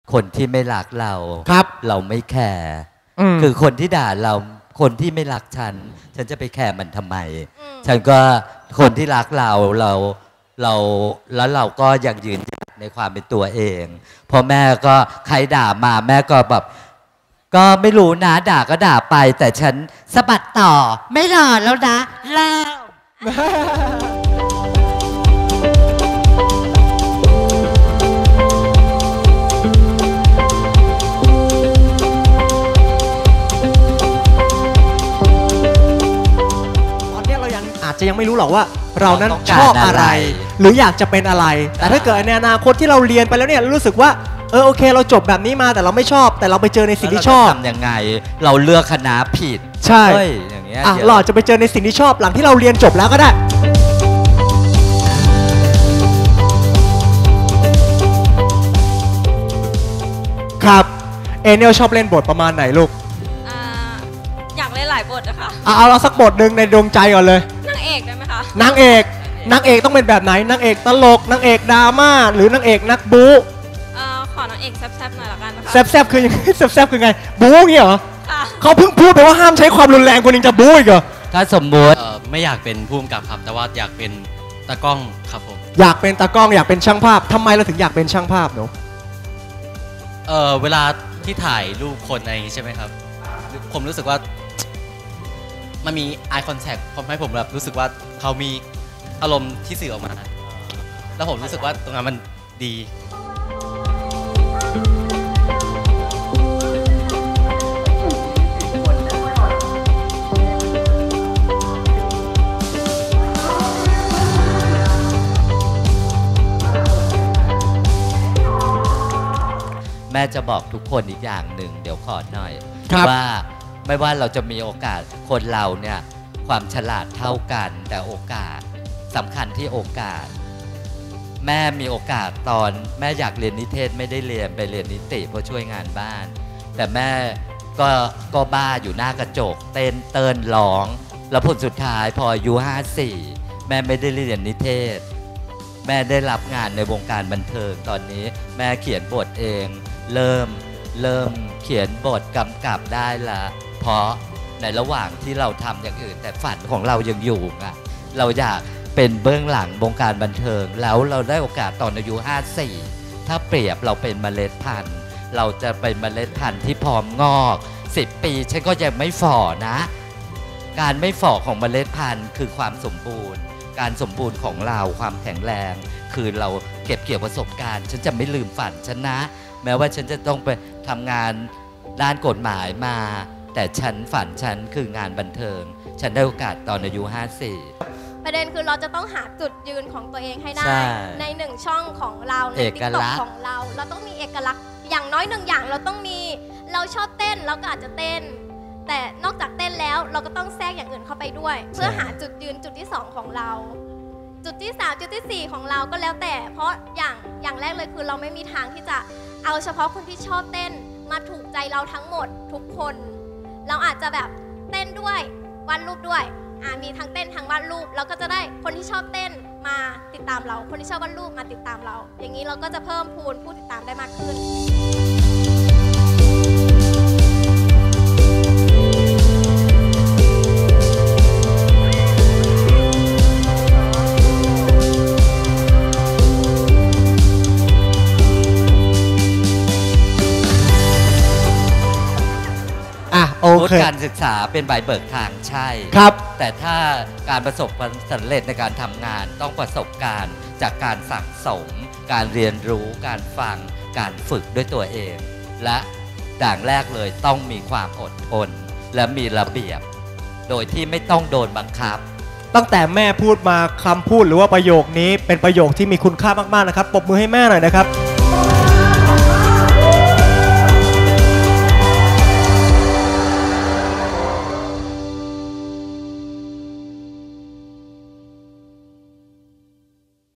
คนที่ไม่รักเราครับเราไม่แคร์คือคนที่ด่าเราคนที่ไม่รักฉันจะไปแคร์มันทำไมฉันก็คนที่รักเราแล้วเราก็ยังยืนในความเป็นตัวเองพอแม่ก็ใครด่ามาแม่ก็แบบก็ไม่รู้นะด่าก็ด่าไปแต่ฉันสะบัดต่อไม่รอแล้วนะเลิกอาจจะยังไม่รู้หรอกว่าเรานั้นชอบอะไรหรืออยากจะเป็นอะไรแต่ถ้าเกิดในอนาคตที่เราเรียนไปแล้วเนี่ยรู้สึกว่าโอเคเราจบแบบนี้มาแต่เราไม่ชอบแต่เราไปเจอในสิ่งที่ชอบทำยังไงเราเลือกคณะผิดใช่อย่างเงี้ยเราอาจจะไปเจอในสิ่งที่ชอบหลังที่เราเรียนจบแล้วก็ได้ครับเอเนลชอบเล่นบทประมาณไหนลูกอยากเล่นหลายบทอะค่ะเอาเราสักบทหนึ่งในดวงใจก่อนเลยนางเอกได้ไหมคะนางเอกต้องเป็นแบบไหนนางเอกตลกนางเอกดราม่าหรือนางเอกนักบู๊ขอนางเอกแซ่บๆหน่อยละกันนะคะแซ่บคือยังไงแซ่บคือไงบู๊เงี้ยเหรอเขาเพิ่งพูดไปว่าห้ามใช้ความรุนแรงคนนึงจะบู๊อีกเหรอถ้าสมมติไม่อยากเป็นผู้กำกับครับแต่ว่าอยากเป็นตากล้องครับผมอยากเป็นตากล้องอยากเป็นช่างภาพทำไมเราถึงอยากเป็นช่างภาพเนาะเวลาที่ถ่ายรูปคนอะไรอย่างนี้ใช่ไหมครับผมรู้สึกว่ามันมี eye contact ทำให้ผมแบบรู้สึกว่าเขามีอารมณ์ที่สื่อออกมาแล้วผมรู้สึกว่าตรงนั้นมันดีแม่จะบอกทุกคนอีกอย่างหนึ่งเดี๋ยวขอหน่อยว่าไม่ว่าเราจะมีโอกาสคนเราเนี่ยความฉลาดเท่ากันแต่โอกาสสำคัญที่โอกาสแม่มีโอกาสตอนแม่อยากเรียนนิเทศไม่ได้เรียนไปเรียนนิติเพราะช่วยงานบ้านแต่แม่ก็บ้าอยู่หน้ากระจกเต้นเติ้นร้องแล้วผลสุดท้ายพออายุ54แม่ไม่ได้เรียนนิเทศแม่ได้รับงานในวงการบันเทิงตอนนี้แม่เขียนบทเองเริ่มเขียนบทกำกับได้ละเพราะในระหว่างที่เราทำอย่างอื่นแต่ฝันของเรายังอยู่ไงเราอยากเป็นเบื้องหลังวงการบันเทิงแล้วเราได้โอกาสตอนอายุ54ถ้าเปรียบเราเป็นเมล็ดพันธุ์เราจะเป็นเมล็ดพันธุ์ที่พร้อมงอก10 ปีฉันก็ยังไม่ฝ่อนะการไม่ฝ่อของเมล็ดพันธุ์คือความสมบูรณ์การสมบูรณ์ของเราความแข็งแรงคือเราเก็บเกี่ยวประสบการณ์ฉันจะไม่ลืมฝันฉันนะแม้ว่าฉันจะต้องไปทำงานด้านกฎหมายมาแต่ฝันฉันคืองานบันเทิงฉันได้โอกาสตอนอายุ54 ประเด็นคือเราจะต้องหาจุดยืนของตัวเองให้ได้ใน1ช่องของเราใน TikTok ของเราต้องมีเอกลักษณ์อย่างน้อย1อย่างเราต้องมีเราชอบเต้นเราก็อาจจะเต้นแต่นอกจากเต้นแล้วเราก็ต้องแทรกอย่างอื่นเข้าไปด้วยเพื่อหาจุดยืนจุดที่2ของเราจุดที่3จุดที่4ของเราก็แล้วแต่เพราะอย่างแรกเลยคือเราไม่มีทางที่จะเอาเฉพาะคนที่ชอบเต้นมาถูกใจเราทั้งหมดทุกคนเราอาจจะแบบเต้นด้วยวาดรูปด้วยมีทั้งเต้นทั้งวาดรูปเราก็จะได้คนที่ชอบเต้นมาติดตามเราคนที่ชอบวาดรูปมาติดตามเราอย่างนี้เราก็จะเพิ่มพูนผู้ติดตามได้มากขึ้นวุฒิการศึกษาเป็นใบเบิกทางใช่ครับแต่ถ้าการประสบความสำเร็จในการทำงานต้องประสบการณ์จากการสั่งสมการเรียนรู้การฟังการฝึกด้วยตัวเองและด่างแรกเลยต้องมีความอดทนและมีระเบียบโดยที่ไม่ต้องโดนบังคับตั้งแต่แม่พูดมาคำพูดหรือว่าประโยคนี้เป็นประโยคที่มีคุณค่ามากๆนะครับปรบมือให้แม่หน่อยนะครับ